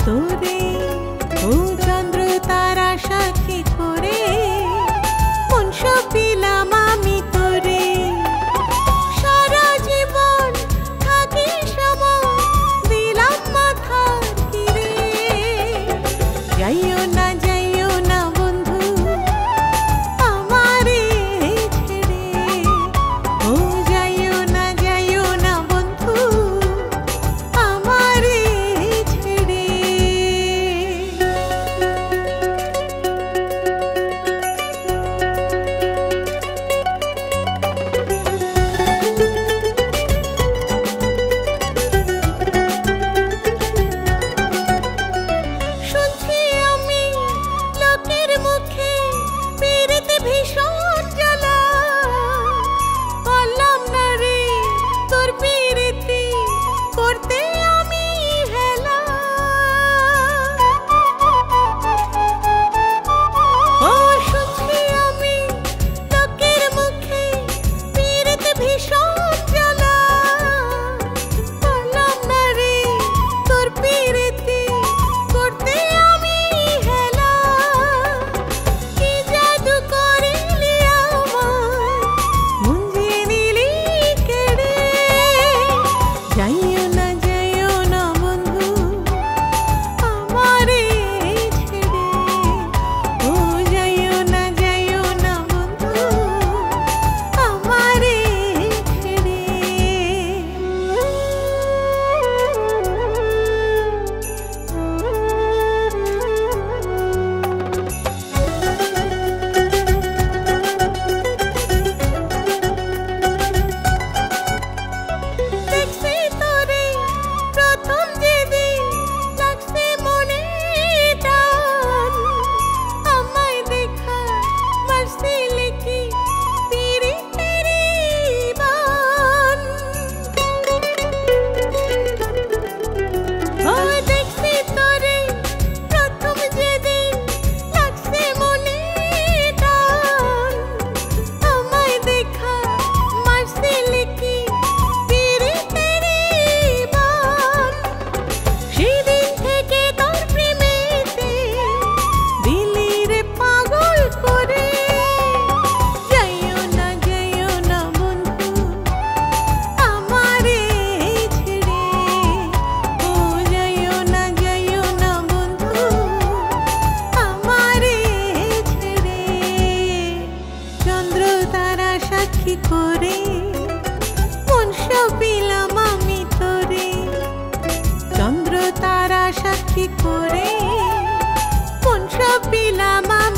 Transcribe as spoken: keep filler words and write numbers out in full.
তোরে ও চন্দ্র তারা সাক্ষী করে মন সপিলাম আমি তোরে সারা জীবন থাকি সময় দিলাম মাথার কিরে যাইও না যাইও না বন্ধু আমারে ছেড়ে ও যাইও না যাইও না বন্ধু আমারে ছেড়ে শুনছি আমি লোকের মুখে পীড়িত ভীষণ জ্বালা পারলাম না রে তোর পীড়িতি করতে আমি হেলা ও শুনছি আমি লোকের মুখে পীড়িত ভীষণ জ্বালা পারলাম না রে তোর পীড়িতি করতে আমি হেলা কি জাদু করিলি আমায় মুঞ্জিয়ে নিলি কেড়ে যাইও না যাইও না বন্ধু আমারে ছেড়ে ও যাইও না যাইও না বন্ধু আমারে ছেড়ে দেখছি তোরে প্রথম যেদিন লাগছে মনে টান আমায় দেখা মারছিলি কি পীড়িতেরি বান ও দেখছি তোরে প্রথম যেদিন লাগছে মনে টান আমায় দেখা মারছিলি কি পীড়িতেরি বান সেদিন থেকে তোর প্রেমেতে দিলি রে পাগল করে যাইও না যাইও না বন্ধু আমারে ছেড়ে ও যাইও না যাইও না বন্ধু আমারে ছেড়ে চন্দ্র তারা সাক্ষী করে মন সপিলাম আমি তোরে চন্দ্র তারা সাক্ষী করে মন সপিলাম